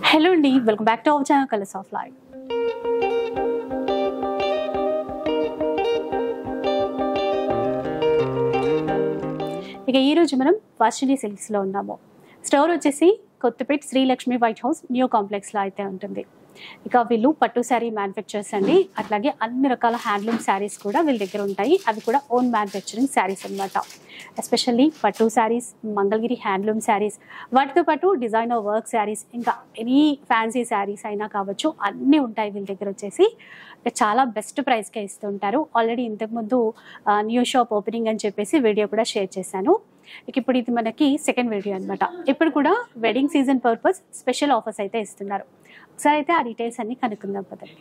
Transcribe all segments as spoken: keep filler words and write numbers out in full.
Hello అండి, welcome back to our channel colours of life. ఇక ఈరోజు మనం వర్షిణి సిల్క్స్లో ఉన్నాము. స్టోర్ వచ్చేసి Kothapeta Srilakshmi white house new కాంప్లెక్స్లో అయితే ఉంటుంది. ఇక వీళ్ళు పట్టు శారీ మ్యానుఫ్యాక్చర్స్ అండి. అట్లాగే అన్ని రకాల హ్యాండ్లూమ్ శారీస్ కూడా వీళ్ళ దగ్గర ఉంటాయి. అవి కూడా ఓన్ మ్యానుఫ్యాక్చరింగ్ శారీస్ అనమాట. ఎస్పెషల్లీ పట్టు శారీస్, మంగళగిరి హ్యాండ్లూమ్ శారీస్, వాటితో పాటు డిజైనర్ వర్క్ శారీస్, ఇంకా ఎనీ ఫ్యాన్సీ శారీస్ అయినా కావచ్చు, అన్నీ ఉంటాయి వీళ్ళ దగ్గర వచ్చేసి. చాలా బెస్ట్ ప్రైస్కే ఇస్తుంటారు. ఆల్రెడీ ఇంతకుముందు న్యూ షాప్ ఓపెనింగ్ అని చెప్పేసి వీడియో కూడా షేర్ చేశాను. ఇక ఇప్పుడు ఇది మనకి సెకండ్ వీడియో అనమాట. ఇప్పుడు కూడా wedding season purpose special offers అయితే ఇస్తున్నారు. ఒకసారి అయితే ఆ డీటెయిల్స్ అన్ని కనుక్కుందాం పదండి.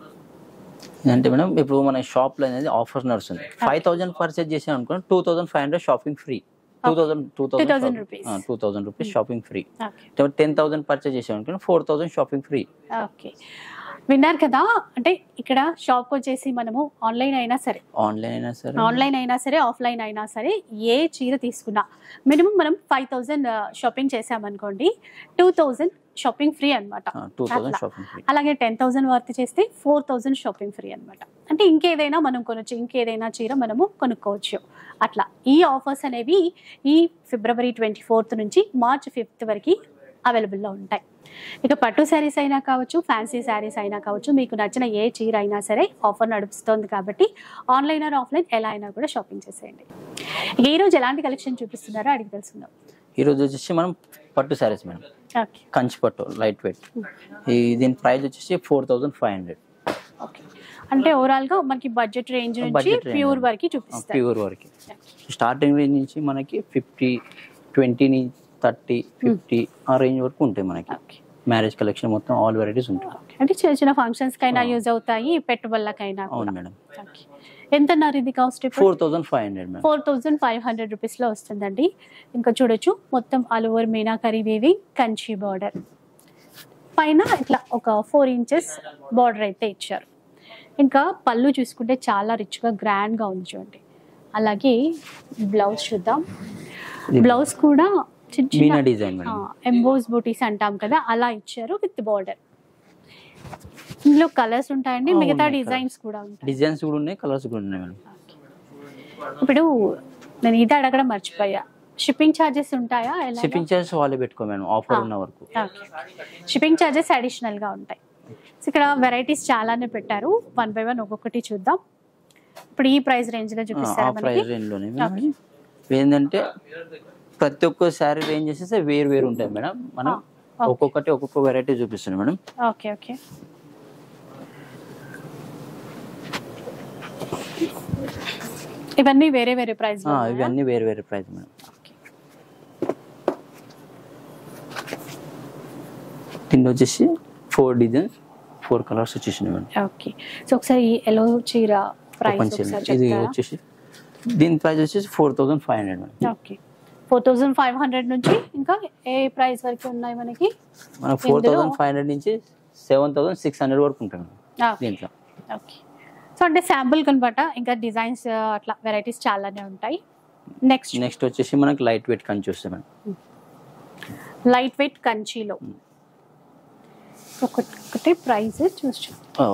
అంటే మేడం ఇప్పుడు మన షాప్ లో అనేది ఆఫర్ నడుస్తుంది. ఫైవ్ థౌసండ్ పర్చేజ్ చేసాం అనుకోండి, two thousand five hundred shopping free. Two thousand two thousand rupees two thousand rupees shopping free. Ten thousand purchase చేసాం అనుకోండి, four thousand shopping free. Okay, విన్నారు కదా. అంటే ఇక్కడ షాప్ వచ్చేసి మనము ఆన్లైన్ అయినా సరే ఆన్లైన్ అయినా సరే ఆన్లైన్ అయినా సరే ఆఫ్లైన్ అయినా సరే ఏ చీర తీసుకున్నా మినిమం మనం ఫైవ్ థౌసండ్ షాపింగ్ చేసామనుకోండి, టూ థౌసండ్ షాపింగ్ ఫ్రీ అనమాట. అలాగే టెన్ థౌసండ్ వర్త్ చేస్తే ఫోర్ థౌసండ్ షాపింగ్ ఫ్రీ అనమాట. అంటే ఇంకేదైనా మనం కొనొచ్చు, ఇంకేదైనా చీర మనము కొనుక్కోవచ్చు. అట్లా ఈ ఆఫర్స్ అనేవి ఈ ఫిబ్రవరి ట్వంటీ ఫోర్త్ నుంచి మార్చ్ ఫిఫ్త్ వరకు అవైలబుల్లో ఉంటాయి. ఇక పట్టు శారీస్ అయినా కావచ్చు, ఫ్యాన్సీ శారీస్ అయినా కావచ్చు, మీకు నచ్చిన ఏ చీర అయినా సరే ఆఫర్ నడుస్తుంది. కాబట్టి ఆన్లైన్ ఆర్ ఆఫ్లైన్ ఎలా అయినా కూడా షాపింగ్ చేసేయండి. ఇక ఈరోజు ఎలాంటి కలెక్షన్ చూపిస్తున్నారో అడిగి తెలుసుకుందాం. ఈరోజు వచ్చేసి మనం పట్టు శారీస్ మేడం, కంచి పట్టు లైట్ వెయిట్. ఈ దీని ప్రైస్ వచ్చేసి four thousand five hundred. Okay, అంటే ఓవరాల్ గా మనకి బడ్జెట్ రేంజ్ నుంచి ప్యూర్ వరకు చూపిస్తారు. ప్యూర్ వరకు స్టార్టింగ్ రేంజ్ నుంచి మనకి ఫిఫ్టీ ట్వంటీ థర్టీ ఫిఫ్టీ ఆ రేంజ్ వరకు ఉంటాయి మనకి. మ్యారేజ్ కలెక్షన్ మొత్తం ఆల్ వెరైటీస్ ఉంటాయి. అంటే చిన్న చిన్న ఫంక్షన్స్ కైనా యూజ్ అవుతాయి, పెట్టుబడులకైనా. అవును మేడం. ఎంత అన్నారు ఇది cost? Four thousand five hundred four thousand five hundred rupees లో వస్తుందండి. ఇంకా చూడొచ్చు, మొత్తం all over meenakari weaving, Kanchi border, పైన ఇట్లా ఒక ఫోర్ ఇంచెస్ బార్డర్ అయితే ఇచ్చారు. ఇంకా పళ్ళు చూసుకుంటే చాలా రిచ్ గా గ్రాండ్ గా ఉంది చూడండి. అలాగే బ్లౌజ్ చూద్దాం. బ్లౌజ్ కూడా చిన్న డిజైన్ ఎంబోస్ బూటీస్ అంటాం కదా, అలా ఇచ్చారు విత్ బార్డర్. ఇందులో కలర్స్ ఉంటాయండి, మిగతా డిజైన్స్ కూడా ఉంటాయి. డిజైన్స్ కూడా ఉన్నాయి, కలర్స్ కూడా ఉన్నాయి మేడం. ఇప్పుడు నేను ఇది అడగడం మర్చిపోయా, షిప్పింగ్ ఛార్జెస్ ఉంటాయా? షిప్పింగ్ ఛార్జెస్ వాళ్ళే పెట్టుకో మేడం, ఆఫర్ ఉన్న వరకు. షిప్పింగ్ ఛార్జెస్ అడిషనల్ గా ఉంటాయి. ఇక్కడ వెరైటీస్ చాలానే పెట్టారు, వన్ బై వన్ ఒక్కొక్కటి చూద్దాం. ఇప్పుడు ఈ ప్రైస్ రేంజ్ లో చూపిస్తారు. ప్రైస్ రేంజ్ లోనే ఏంటంటే ప్రతి ఒక్క శారీ రేంజ్ చేసేసి వేరు వేరు ఉంటాయి మేడం. మనం ఒక్కొక్కటి ఒక్కొక్క వెరైటీ చూపిస్తున్నాం మేడం. ఓకే ఓకే ఇవన్నీ వేరే వేరే ప్రైస్. ఇవన్నీ వేరే వేరే ప్రైస్ మేడం. దీంట్లో వచ్చేసి ఫోర్ డిజైన్స్, ఫోర్ కలర్స్ వచ్చేసినాయి మేడం. ఓకే, సో ఒకసారి ఎల్లో చీర ప్రైస్ ఇది వచ్చేసి దీని ప్రైస్ వచ్చేసి four thousand five hundred madam. Okay, four thousand five hundred నుంచి ఇంకా ఏ ప్రైస్ వరకు ఉన్నాయి మనకి? మన ఫోర్ థౌసండ్ ఫైవ్ హండ్రెడ్ నుంచి సెవెన్ థౌసండ్ సిక్స్ హండ్రెడ్ వరకు ఉంటాయి దీంట్లో. ఓకే, సో అంటే శాంపుల్ కనబట, ఇంకా డిజైన్స్ అట్లా వెరైటీస్ చాలానే ఉంటాయి. నెక్స్ట్ నెక్స్ట్ వచ్చేసి మనకి లైట్ వెయిట్ కంచి వస్తుంది మేడం. లైట్ వెయిట్ కంచిలో ఒకటి ప్రైస్ చూసి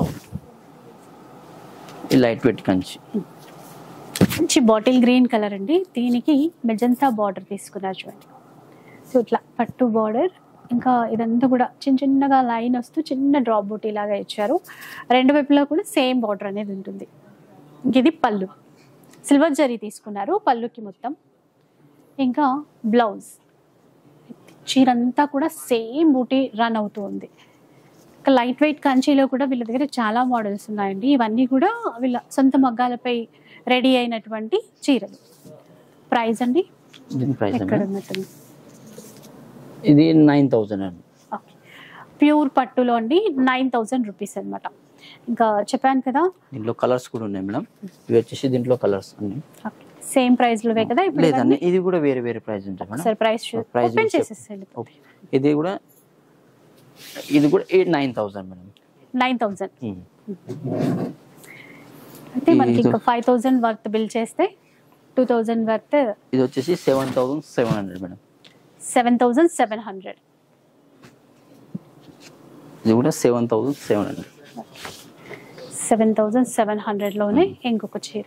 ఈ లైట్ వెయిట్ కంచి మంచి బాటిల్ గ్రీన్ కలర్ అండి. దీనికి మెజంతా బార్డర్ తీసుకున్నారు చూడండి. సో ఇట్లా పట్టు బార్డర్, ఇంకా ఇదంతా కూడా చిన్న చిన్నగా లైన్ వస్తూ చిన్న డ్రాప్ బూటీ లాగా ఇచ్చారు. రెండు వైపులా కూడా సేమ్ బార్డర్ అనేది ఉంటుంది. ఇది పళ్ళు, సిల్వర్ జరీ తీసుకున్నారు పళ్ళుకి మొత్తం. ఇంకా బ్లౌజ్, చీరంతా కూడా సేమ్ బూటీ రన్ అవుతూ ఉంది. ఇంకా లైట్ వెయిట్ కంచిలో కూడా వీళ్ళ దగ్గర చాలా మోడల్స్ ఉన్నాయండి. ఇవన్నీ కూడా వీళ్ళ సొంత మగ్గాలపై రెడీ అయినటువంటి చీరలు. ప్రైస్ అండి ఎక్కడ ఉన్నట్టుంది? ఇది నైన్ థౌసండ్ అండి. ఓకే, ప్యూర్ పట్టులో అండి నైన్ థౌసండ్ రూపీస్ అనమాట. ఇంకా చెప్పాను కదా దీంట్లో కలర్స్ కూడా ఉన్నాయి మేడం. ఇవి వచ్చేసి దీంట్లో కలర్స్ అన్ని సేమ్ ప్రైస్ లోవే కదా? ఇప్పుడు లేదండి, ఇది కూడా వేరే వేరే ప్రైస్ ఉంటాయి మేడం. సరే ప్రైస్ ఓపెన్ చేసేసేయండి. ఇది కూడా ఇది కూడా eight nine thousand madam. Nine thousand అంటే మనకి ఇంకా ఫైవ్ థౌసండ్ వర్త్ బిల్ చేస్తే టూ థౌసండ్ వర్త్. ఇది వచ్చేసి seven thousand seven hundred madam. Seven thousand seven hundred ఇది కూడా seven thousand seven hundred seven thousand seven హండ్రెడ్లోనే ఇంకొక చీర.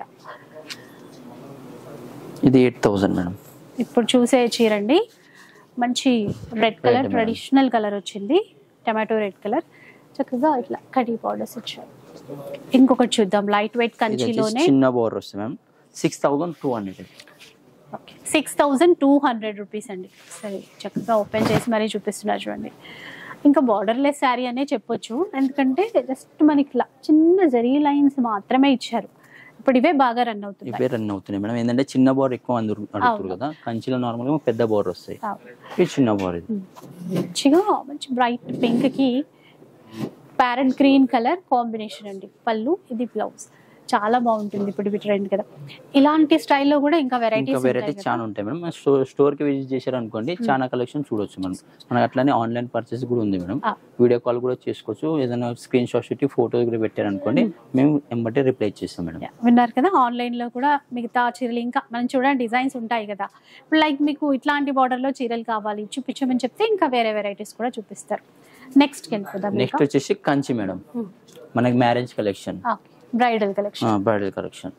ఇది ఎయిట్ థౌసండ్ మేడం. ఇప్పుడు చూసే చీర అండి, మంచి red colour, Red, traditional colour వచ్చింది, టమాటో రెడ్ కలర్, చక్కగా ఇట్లా కడీ బార్డర్స్ వచ్చాయి. ఇంకొకటి చూద్దాం, లైట్ వెయిట్ కంచిలోనే చిన్న బోర్డర్ వస్తుంది ma'am. Six thousand two hundred okay six thousand two hundred rupees అండి. సరే చక్కగా ఓపెన్ చేసి మరీ చూపిస్తున్నారు చూడండి. ఇంకా బార్డర్లెస్ శారీ అనే చెప్పొచ్చు, ఎందుకంటే జస్ట్ మనకి ఇట్లా చిన్న జరీ లైన్స్ మాత్రమే ఇచ్చారు. ఇప్పుడు ఇవే బాగా రన్ అవుతుంది. ఇవే రన్ అవుతున్నాయి మేడం, ఏంటంటే చిన్న బోర్డర్ ఎక్కువ మంది అడుగుతారు కదా, కంచిలో నార్మల్గా పెద్ద బోర్డర్ వస్తాయి, ఇది చిన్న బోర్డర్. ఇది మంచిగా మంచి బ్రైట్ పింక్ కి ప్యారెట్ గ్రీన్ కలర్ కాంబినేషన్ అండి. పళ్ళు, ఇది బ్లౌజ్, చాలా బాగుంటుంది. ఇప్పుడు ఇవి ట్రెండ్ కదా, ఇలాంటి స్టైల్లో కూడా ఇంకా వెరైటీస్ ఇంకా వెరైటీస్ చాలా ఉంటాయి మేడం. స్టోర్ స్టోర్ కి విజిట్ చేశారు అనుకోండి, చాలా కలెక్షన్ చూడొచ్చు మనం. మనకి అట్లానే ఆన్లైన్ పర్చేస్ కూడా ఉంది మేడం, వీడియో కాల్ కూడా చేసుకోవచ్చు. ఏదైనా స్క్రీన్ షాట్ పెట్టి ఫోటో కూడా పెట్టారు అనుకోండి, మేము ఎంబటే రిప్లై చేస్తాం మేడం. విన్నారు కదా, ఆన్లైన్ లో కూడా మిగతా చీరలు ఇంకా మనం చూడండి డిజైన్స్ ఉంటాయి కదా. ఇప్పుడు లైక్ మీకు ఇట్లాంటి బార్డర్ లో చీరలు కావాలి చూపించమని చెప్తే ఇంకా వేరే వెరైటీస్ కూడా చూపిస్తారు. నెక్స్ట్ వెళ్ళిపోదాం. నెక్స్ట్ వచ్చేసి కంచి మేడం, మనకి marriage collection, bridal collection. Bridal collection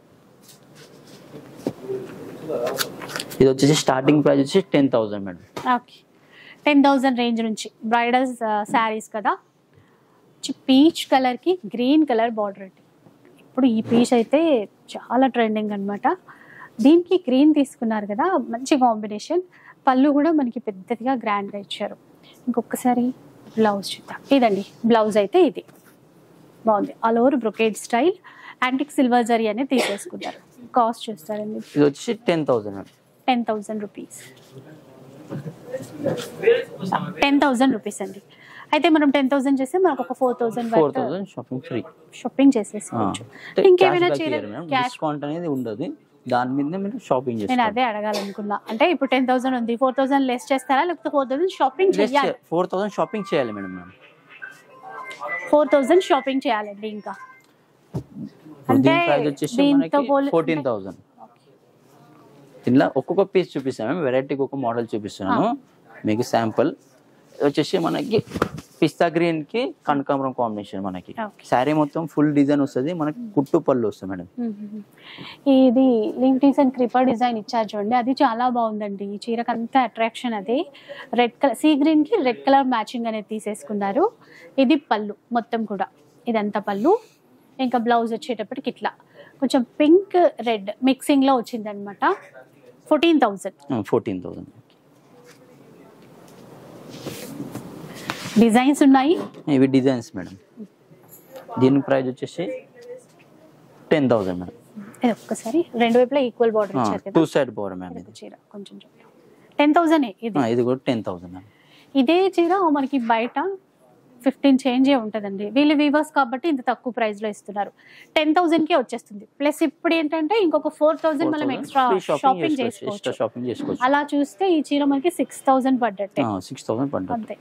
ఇది వచ్చేసి స్టార్టింగ్ ప్రైస్ వచ్చి ten thousand madam. Okay ten thousand range నుంచి బ్రైడల్ శారీస్ కదా. పీచ్ కలర్ కి గ్రీన్ కలర్ బార్డర్ అండి. ఇప్పుడు ఈ పీచ్ అయితే చాలా ట్రెండింగ్ అనమాట. దీనికి గ్రీన్ తీసుకున్నారు కదా, మంచి కాంబినేషన్. పళ్ళు కూడా మనకి పెద్దదిగా గ్రాండ్గా ఇచ్చారు. ఇంకొకసారి బ్లౌజ్ చూద్దాం. ఇదండి బ్లౌజ్ అయితే ఇది బాగుంది, all over brocade style, antique silver zari అనేది తీసేసుకుంటారు. కాస్ట్ చూస్తారండి, ఇది వచ్చి ten thousand ten thousand rupees ten thousand rupees అండి. అయితే మనం టెన్ థౌసండ్ చేస్తే మనకు ఒక four thousand four thousand shopping free, shopping చేసేసుకోవచ్చు. ఇంకేమైనా చీర క్యాష్ డిస్కౌంట్ అనేది ఉండదు, దాని మీద మీరు షాపింగ్ చేస్తారు. నేను అదే అడగాలనుకున్నా, అంటే ఇప్పుడు టెన్ థౌసండ్ ఉంది, ఫోర్ థౌసండ్ లెస్ చేస్తారా లేకపోతే ఫోర్ థౌసండ్ షాపింగ్ చేయాలి? ఫోర్ థౌసండ్ షాపింగ్ చేయాలి మేడం. ఫోర్ థౌసండ్ షాపింగ్ చేయాలండి. ఇంకా అంటే దీంతో ఫోర్టీన్ థౌసండ్. ఇలా ఒక్కొక్క పీస్ చూపిస్తాను, వెరైటీకి ఒక మోడల్ చూపిస్తున్నాను మీకు. శాంపుల్ వచ్చేసి మనకి పిస్తా గ్రీన్ కి కనకాంబరం కాంబినేషన్, మనకి శారీ మొత్తం ఫుల్ డిజైన్ వస్తుంది, మనకి కుట్టు పళ్ళు వస్తుంది మేడం. ఇది లీవ్ డిజైన్ క్రిపర్ డిజైన్ ఇచ్చారు చూడండి, అది చాలా బాగుందండి. ఈ చీరకు అంతా అట్రాక్షన్ అదే. రెడ్ కలర్ సీ గ్రీన్ కి రెడ్ కలర్ మ్యాచింగ్ అనేది తీసేసుకున్నారు. ఇది పళ్ళు మొత్తం కూడా, ఇదంతా పళ్ళు. ఇంకా బ్లౌజ్ వచ్చేటప్పటికి ఇట్లా కొంచెం పింక్ రెడ్ మిక్సింగ్ లో వచ్చింది అనమాట. Fourteen thousand fourteen thousand designs ఉన్నాయి. ఇవి డిజైన్స్ మేడం. దీని ప్రైస్ వచ్చేసి టెన్ థౌసండ్ మేడం. ఒక్కసారి రెండు వైపులా ఈక్వల్ బార్డర్ ఇచ్చారు కదా, టూ సైడ్ బార్డర్ మ్యామ్. ఇది చీర కొంచెం టెన్ థౌసండ్. ఇది ఇది కూడా టెన్ థౌసండ్ మ్యామ్. ఇదే చీర మనకి బయట ఫిఫ్టీన్ చేంజే ఉంటుందండి. వీళ్ళు వీవర్స్ కాబట్టి ఇంత తక్కువ ప్రైస్ లో ఇస్తున్నారు. టెన్ థౌసండ్ కే వచ్చేస్తుంది. ప్లస్ ఇప్పుడు ఏంటంటే ఇంకొక ఫోర్ థౌసండ్ మనం ఎక్స్ట్రా షాపింగ్ చేసుకోవచ్చు. అలా చూస్తే ఈ చీర మనకి సిక్స్ థౌసండ్ పడ్డట్టే. సిక్స్ థౌసండ్ పడ్డట్టు అంతే.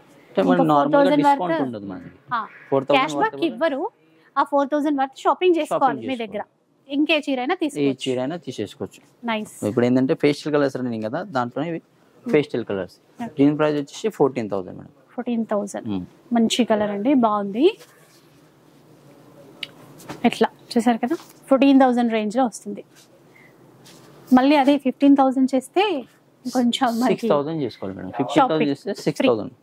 క్యాష్ బ్యాక్ ఇవ్వరు, ఆ ఫోర్ థౌసండ్ వర్త్ షాపింగ్ చేసుకోవాలి మీ దగ్గర. ఇంకే చీర అయినా తీసుకోవచ్చు, చీర అయినా తీసేసుకోవచ్చు. నైస్. ఇప్పుడు ఏంటంటే పేస్టల్ కలర్స్ రన్నింగ్ కదా, దాంట్లో పేస్టల్ కలర్స్. దీని ప్రైస్ వచ్చేసి fourteen thousand madam. Fourteen thousand మంచి కలర్ అండి, బాగుంది. ఎట్లా చూసారు కదా, ఫోర్టీన్ థౌసండ్ రేంజ్ లో వస్తుంది. మళ్ళీ అదే ఫిఫ్టీన్ థౌసండ్ చేస్తే కొంచెం సిక్స్ థౌసండ్ చేసుకోవాలి మేడం. ఫిఫ్టీన్ థౌసండ్ చేస్తే సిక్స్ థౌసండ్.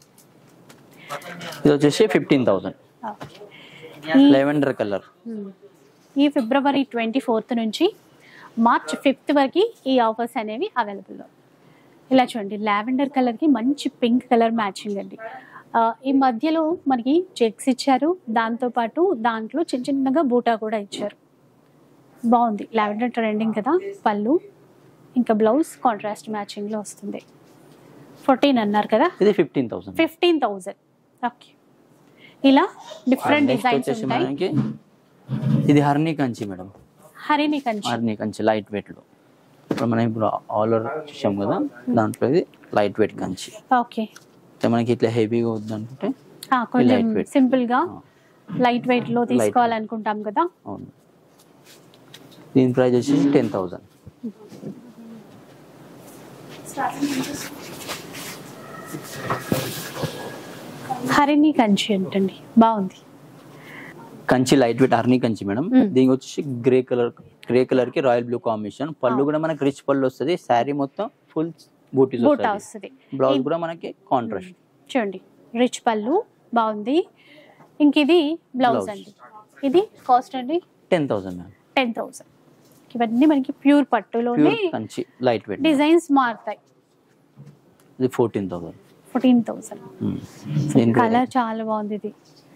ఇది వచ్చేసి ఫిఫ్టీన్ థౌసండ్. Lavender colour. ఈ ఫిబ్రవరి ట్వంటీ ఫోర్త్ నుంచి మార్చ్ ఫిఫ్త్ వరకు ఈ ఆఫర్స్ అనేవి అవైలబుల్లో. ఇలా చూడండి, లావెండర్ కలర్కి మంచి పింక్ కలర్ మ్యాచింగ్ అండి. ఈ మధ్యలో మనకి చెక్స్ ఇచ్చారు, దాంతోపాటు దాంట్లో చిన్న చిన్నగా బూటా కూడా ఇచ్చారు. బాగుంది, లావెండర్ ట్రెండింగ్ కదా. పళ్ళు ఇంకా బ్లౌజ్ కాంట్రాస్ట్ మ్యాచింగ్లో వస్తుంది. ఫోర్టీన్ అన్నారు కదా, ఇది fifteen thousand. Fifteen thousand okay. ఇలా డిఫరెంట్ డిజైన్స్ ఉంటాయి. ఇది Harini Kanchi madam. Harini Kanchi, Harini Kanchi light weight లో. ఇప్పుడు మనం ఇప్పుడు ఆల్ ఓవర్ చూసాం కదా, దాంట్లో ఇది లైట్ వెయిట్ కంచి. ఓకే, మనకి ఇట్లా హెవీగా వద్దు అనుకుంటే కొంచెం సింపుల్ గా లైట్ వెయిట్ లో తీసుకోవాలనుకుంటాం కదా. అవును. దీని ప్రైస్ వచ్చేసి టెన్ థౌసండ్. హరిణి కంచి అంటండి, బాగుంది. Kanchi light weight Harini Kanchi madam. దీనికి వచ్చేసి గ్రే కలర్ గ్రే కలర్ కి రాయల్ బ్లూ కాంబినేషన్. పళ్ళు కూడా మనకి రిచ్ పళ్ళు వస్తుంది. శారీ మొత్తం ఫుల్ బూటీస్ వస్తుంది. బ్లౌజ్ కూడా మనకి కాంట్రాస్ట్ చూడండి, రిచ్ పళ్ళు బాగుంది. ఇంక ఇది బ్లౌజ్ అండి. ఇది కాస్ట్ అండి ten thousand ma'am. Ten thousand. ఇవన్నీ మనకి ప్యూర్ పట్టులోనే కంచి లైట్ వెయిట్. డిజైన్స్ మారుతాయి. ఇది fourteen thousand. Fourteen thousand. Colour చాలా బాగుంది. ఇది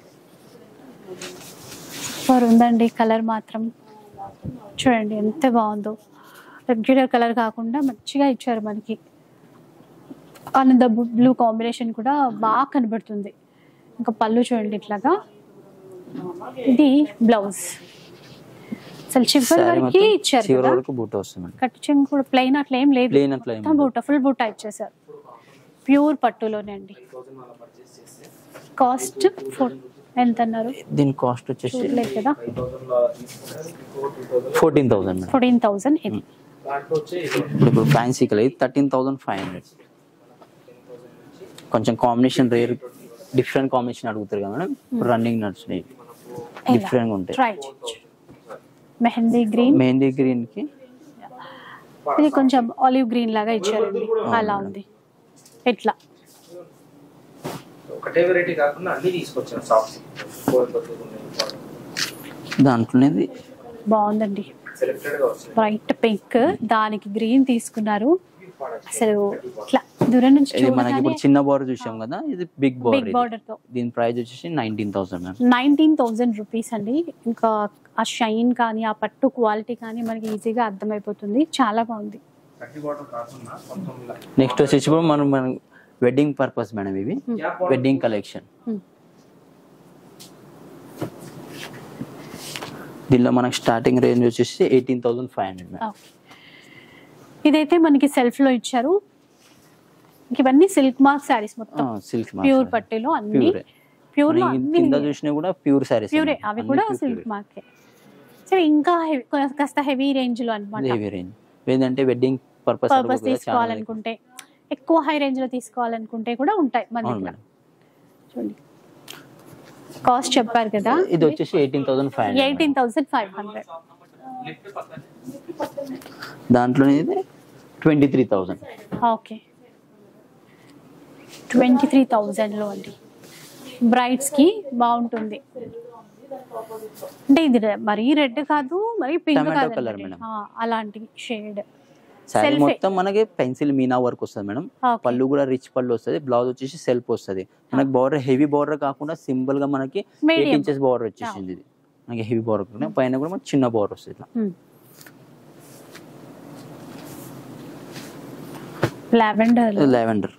సూపర్ ఉందండి. కలర్ మాత్రం చూడండి ఎంత బాగుందో. రెగ్యులర్ కలర్ కాకుండా మంచిగా ఇచ్చారు మనకి. ఆనంద బ్లూ కాంబినేషన్ కూడా బాగా కనబడుతుంది. ఇంకా పళ్ళు చూడండి ఇట్లాగా. ఇది బ్లౌజ్. అసలు చివరి వరకు ఇచ్చారు కదా, కట్ చెంగు కూడా ప్లెయిన్ అట్లా ఏం లేదు, బూట ఫుల్ బూట ఇచ్చేసారు. ప్యూర్ పట్టులోనే అండి. కాస్ట్ ఎంత అన్నారు? దీని కాస్ట్ వచ్చేసి కదా ఫోర్టీన్ థౌసండ్. Fourteen thousand. ఇది ఇప్పుడు fancy colour thirteen thousand five hundred. కొంచెం కాంబినేషన్ రేర్ డిఫరెంట్ కాంబినేషన్ అడుగుతారు కదా మేడం. రన్నింగ్ నడుస్తున్నాయి, డిఫరెంట్ గా ఉంటాయి. మెహందీ గ్రీన్. మెహందీ గ్రీన్ కి ఇది కొంచెం ఆలివ్ గ్రీన్ లాగా ఇచ్చారండి. అలా ఉంది. ఎట్లా ఒకటే వెరైటీ కాకుండా అన్ని తీసుకొచ్చాను. సాఫ్ట్ దాంట్లోనేది బాగుందండి. బ్రైట్ పింక్, దానికి గ్రీన్ తీసుకున్నారు. అసలు ఇట్లా దూరం నుంచి మనకి ఇప్పుడు చిన్న బోర్డర్ చూసాం కదా, ఇది బిగ్ బోర్డర్. బిగ్ బోర్డర్ తో దీని ప్రైస్ వచ్చేసి nineteen thousand ma'am. Nineteen thousand rupees అండి. ఇంకా ఆ షైన్ కానీ ఆ పట్టు క్వాలిటీ కానీ మనకి ఈజీగా అర్థమైపోతుంది. చాలా బాగుంది. నెక్స్ట్ వచ్చేసి ఇప్పుడు మనం మనం వెడ్డింగ్ పర్పస్ మేడం. ఇవి వెడ్డింగ్ కలెక్షన్. దీనిలో మనకి స్టార్టింగ్ రేంజ్ వచ్చేసి eighteen thousand five hundred madam. ఇదైతే మనకి సెల్ఫ్ లో ఇచ్చారు. ఇవన్నీ సిల్క్ మార్క్ సారీస్, మొత్తం సిల్క్ ప్యూర్ పట్టులో అన్ని ప్యూర్ లో కింద చూసినా కూడా ప్యూర్ సారీస్. ప్యూరే, అవి కూడా సిల్క్ మార్కే. సరే, ఇంకా కాస్త హెవీ రేంజ్ లో అన్నమాట. హెవీ రేంజ్ ఏంటంటే వెడ్డింగ్ పర్పస్ పర్పస్ తీసుకోవాలనుకుంటే, ఎక్కువ హై రేంజ్ లో తీసుకోవాలనుకుంటే కూడా ఉంటాయి మన దగ్గర. చూడండి, కాస్ట్ చెప్పారు కదా. ఇది వచ్చేసి eighteen thousand five hundred. Eighteen thousand five hundred. దాంట్లో twenty three thousand. Okay, twenty three thousand లో అండి. బ్రైడ్స్ కి బాగుంటుంది. అంటే ఇది మరీ రెడ్ కాదు, మరీ పింక్ కాదు, అలాంటి షేడ్. సారీ మొత్తం మనకి పెన్సిల్ మీనా వర్క్ వస్తుంది మేడం. పళ్ళు కూడా రిచ్ పళ్ళు వస్తుంది. బ్లౌజ్ వచ్చేసి సెల్ఫ్ వస్తుంది. మనకి బార్డర్ హెవీ బార్డర్ కాకుండా సింపుల్ గా మనకి ఎయిట్ ఇంచెస్ బార్డర్ వచ్చేసింది. ఇది మనకి హెవీ బార్డర్, పైన కూడా మనకి చిన్న బార్డర్ వస్తుంది. ఇట్లా లావెండర్. లావెండర్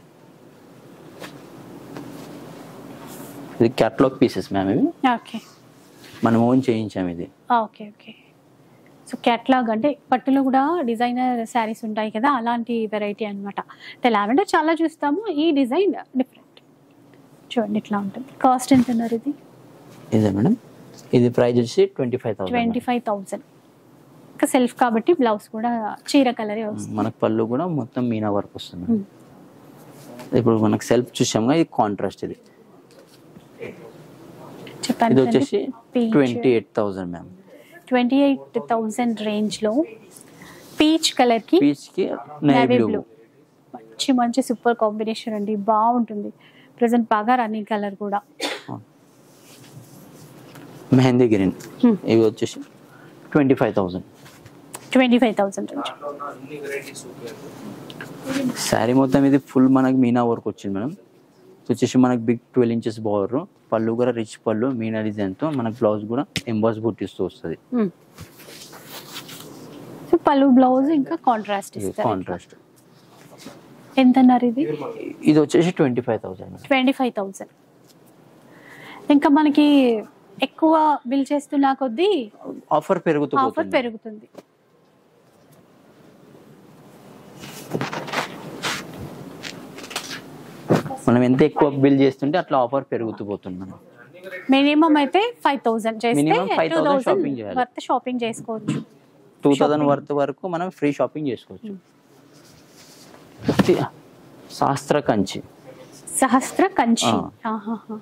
ఇది క్యాటలాగ్ పీసెస్ మ్యామ్. ఇవి ఓకే, మనం ఓన్ చేయించాం ఇది. Okay okay. సో క్యాటలాగ్ అంటే పట్టులో కూడా డిజైనర్ శారీస్ ఉంటాయి కదా, అలాంటి వెరైటీ అనమాట. అంటే లావెండర్ చాలా చూస్తాము, ఈ డిజైన్ డిఫరెంట్. చూడండి ఇట్లా ఉంటుంది. కాస్ట్ ఎంత అన్నారు ఇది? ఇదే మేడం, ఇది ప్రైస్ వచ్చి twenty five thousand. Twenty five thousand. ఇంకా సెల్ఫ్ కాబట్టి బ్లౌజ్ కూడా చీర కలరే వస్తుంది. మనకు పళ్ళు కూడా మొత్తం మీనా వర్క్ వస్తుంది. ఇప్పుడు మనకు సెల్ఫ్ చూసాము, ఇది కాంట్రాస్ట్. ఇది ఇది వచ్చేసి twenty eight thousand ma'am. Twenty eight thousand range లో పీచ్ కలర్ కి పీచ్ కి నేవీ బ్లూ, మంచి మంచి సూపర్ కాంబినేషన్ అండి. బాగుంటుంది. ప్రెసెంట్ బాగా రన్నింగ్ కలర్ కూడా. మెహందీ గ్రీన్, ఇవి వచ్చేసి twenty five thousand. Twenty five thousand sari మొత్తం ఇది ఫుల్ మనకి మీనా వర్క్ వచ్చింది మేడం. వచ్చేసి మనకి బిగ్ ట్వెల్వ్ ఇంచెస్ బార్డర్, పళ్ళు కూడా రిచ్ పళ్ళు మీనా డిజైన్ తో, మనకి బ్లౌజ్ కూడా ఎంబాస్ బూటీస్ తో వస్తుంది. పళ్ళు బ్లౌజ్ ఇంకా కాంట్రాస్ట్ ఇస్తారు. కాంట్రాస్ట్. ఎంత అన్నారు ఇది? ఇది వచ్చేసి twenty five thousand. Twenty five thousand. ఇంకా మనకి ఎక్కువ బిల్ చేస్తున్నా కొద్దీ ఆఫర్ పెరుగుతుంది. ఆఫర్ పెరుగుతుంది. మనం ఎంత ఎక్కువ బిల్ చేస్తుంటే అట్లా ఆఫర్ పెరుగుతూ పోతుంది. మనం మినిమం అయితే ఫైవ్ థౌసండ్ చేస్తే మినిమం ఫైవ్ థౌసండ్ షాపింగ్ చేయాలి. వర్త్ షాపింగ్ చేసుకోవచ్చు. టూ థౌసండ్ వర్త్ వరకు మనం ఫ్రీ షాపింగ్ చేసుకోవచ్చు. శాస్త్ర కంచి. సహస్ర కంచి. ఆహాహా.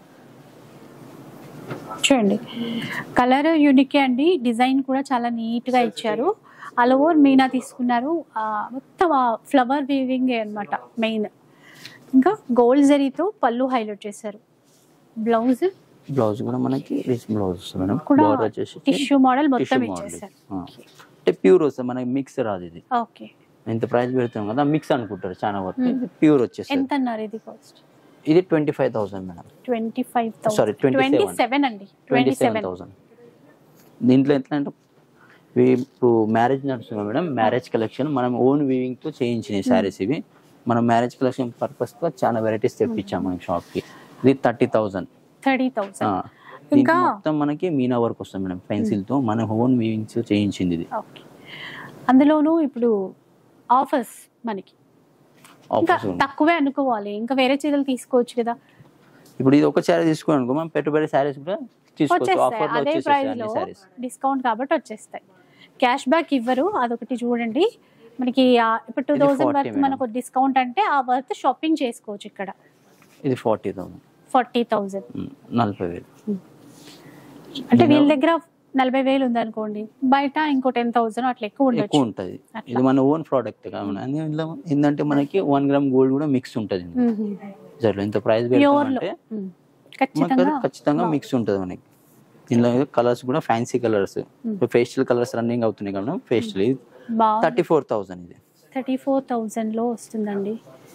చూడండి కలర్ యూనిక్ అండి, డిజైన్ కూడా చాలా నీట్ గా ఇచ్చారు. ఆల్ ఓవర్ మీనా తీసుకున్నారు, మొత్తం ఫ్లవర్ వీవింగ్ అనమాట మెయిన్. ఇంకా గోల్డ్ జరీతో పళ్ళు హైలైట్ చేశారు. బ్లౌజ్ బ్లౌజ్ కూడా మనకి రిచ్ బ్లౌజ్ వస్తుంది మేడం. కూడా బోర్డర్ వచ్చేసి టిష్యూ మోడల్ మొత్తం ఇచ్చేసారు. అంటే ప్యూర్ వస్తుంది మనకి, మిక్స్ రాదు ఇది. ఓకే, ఇంత ప్రైస్ పెడతాం కదా మిక్స్ అనుకుంటారు చాలా వరకు, ప్యూర్ వచ్చేసి. ఎంత అన్నారు ఇది కాస్ట్? ఇది twenty five thousand madam. Twenty five sorry twenty seven అండి. Twenty seven thousand. దీంట్లో ఎట్లా అంటే ఇప్పుడు మ్యారేజ్ నడుస్తుంది మేడం, మ్యారేజ్ కలెక్షన్ మనం ఓన్ వీవింగ్ తో చేయించిన శారీస్ ఇవి. మనం మ్యారేజ్ కలెక్షన్ పర్పస్ తో చాలా వెరైటీస్ తెప్పించాం మనం షాప్ కి. ఇది థర్టీ థౌసండ్. Thirty thousand. ఇంకా మొత్తం మనకి మీనా వర్క్ వస్తుంది మేడం, పెన్సిల్ తో మన ఓన్ వీవింగ్ తో చేయించింది ఇది. అందులోనూ ఇప్పుడు ఆఫర్స్ మనకి ఇంకా తక్కువే అనుకోవాలి, ఇంకా వేరే చీరలు తీసుకోవచ్చు కదా. ఇప్పుడు ఇది ఒక శారీ తీసుకోవాలనుకో మనం పెట్టుబడి శారీస్ కూడా తీసుకోవచ్చు, ఆఫర్ లో అదే ప్రైస్ లో డిస్కౌంట్ కాబట్టి వచ్చేస్తాయి. క్యాష్ బ్యాక్ ఇవ్వరు, అదొకటి చూడండి. మనకి ఇప్పుడు టూ థౌసండ్ వర్త్ మనకు డిస్కౌంట్ అంటే ఆ వర్త్ షాపింగ్ చేసుకోవచ్చు ఇక్కడ. ఇది ఫార్టీ థౌసండ్. ఫార్టీ థౌసండ్ నలభై వేలు. అంటే వీళ్ళ దగ్గర నలభై వేలు ఉంది అనుకోండి, బయట ఇంకో టెన్ థౌసండ్ అట్లా ఎక్కువ ఎక్కువ ఉంటుంది. ఇది మన ఓన్ ప్రోడక్ట్ కాబట్టి ఏంటంటే మనకి వన్ గ్రామ్ గోల్డ్ కూడా మిక్స్ ఉంటుంది. జరలో ఇంత ప్రైస్ పెడతామంటే ఖచ్చితంగా మిక్స్ ఉంటుంది మనకి. దీనిలో కలర్స్ కూడా fancy colours, facial colours running అవుతున్నాయి కదా. Facial thirty four thousand. ఇది థర్టీ ఫోర్ థౌసండ్ లో వస్తుందండి.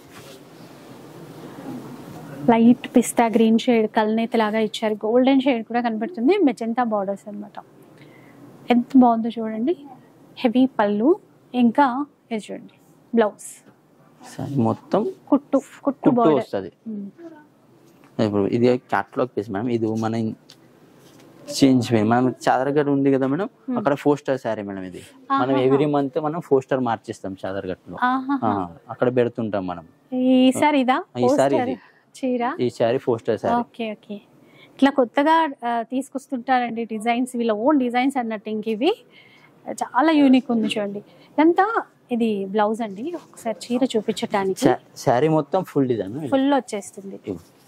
లైట్ పిస్తా గ్రీన్ షేడ్ కల్నేత లాగా ఇచ్చారు, గోల్డెన్ షేడ్ కూడా కనబడుతుంది, మెజెంటా బార్డర్స్ అన్నమాట. ఎంత బాగుందో చూడండి. హెవీ పళ్ళు, ఇంకా ఇది చూడండి బ్లౌజ్ మొత్తం కుట్టు కుట్టు బార్డర్ వస్తుంది. ఇప్పుడు ఇది క్యాట్లాగ్ పీస్ మేడం. ఇది మన చేంజ్ మనం చాదర్గట్ ఉంది కదా మేడం, అక్కడ ఫోర్ స్టార్ శారీ మేడం. ఇది మనం ఎవ్రీ మంత్ మనం ఫోర్ స్టార్ మార్చిస్తాం చాదర్గట్ లో, అక్కడ పెడుతుంటాం మనం. ఈసారి ఇదా ఈసారి చీర, ఈ sari four star sari. Okay okay. ఇట్లా కొత్తగా తీసుకొస్తుంటారండి డిజైన్స్, వీళ్ళ ఓన్ డిజైన్స్ అన్నట్టు. ఇంక ఇవి చాలా యూనిక్ ఉంది చూడండి. ఇదంతా ఇది బ్లౌజ్ అండి. ఒకసారి చీర చూపించడానికి. శారీ మొత్తం ఫుల్ డిజైన్ ఫుల్ వచ్చేస్తుంది.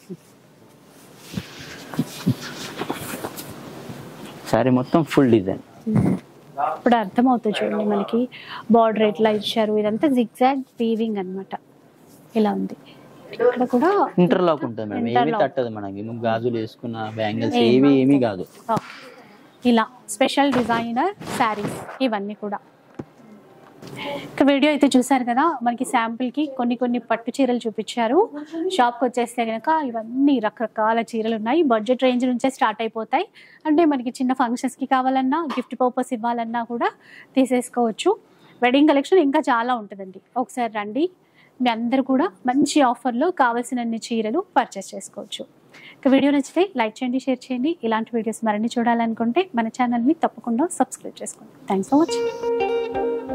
శారీ మొత్తం ఫుల్ డిజైన్. ఇప్పుడు అర్థమవుతుంది చూడండి మనకి బార్డర్ ఎట్లా ఇచ్చారు. ఇదంతా జిగ్జాగ్ వీవింగ్ అన్నమాట. ఇలా ఉంది. ఇక్కడ కూడా ఇంటర్లాక్ ఉంటుంది మేడం, ఏమీ తట్టదు మనకి. గాజులు వేసుకున్న బ్యాంగిల్స్ ఏవి ఏమీ కాదు. ఇలా స్పెషల్ డిజైనర్ శారీస్ ఇవన్నీ కూడా. ఇక వీడియో అయితే చూసారు కదా, మనకి శాంపుల్ కి కొన్ని కొన్ని పట్టు చీరలు చూపించారు. షాప్కి వచ్చేస్తే కనుక ఇవన్నీ రకరకాల చీరలు ఉన్నాయి. బడ్జెట్ రేంజ్ నుంచే స్టార్ట్ అయిపోతాయి. అంటే మనకి చిన్న ఫంక్షన్స్ కి కావాలన్నా, గిఫ్ట్ పర్పస్ ఇవ్వాలన్నా కూడా తీసేసుకోవచ్చు. వెడ్డింగ్ కలెక్షన్ ఇంకా చాలా ఉంటుందండి. ఒకసారి రండి, మీ అందరూ కూడా మంచి ఆఫర్లో కావాల్సినన్ని చీరలు పర్చేస్ చేసుకోవచ్చు. ఇక వీడియో నచ్చితే లైక్ చేయండి, షేర్ చేయండి. ఇలాంటి వీడియోస్ మరిన్ని చూడాలనుకుంటే మన ఛానల్ని తప్పకుండా సబ్స్క్రైబ్ చేసుకోండి. Thanks for watching.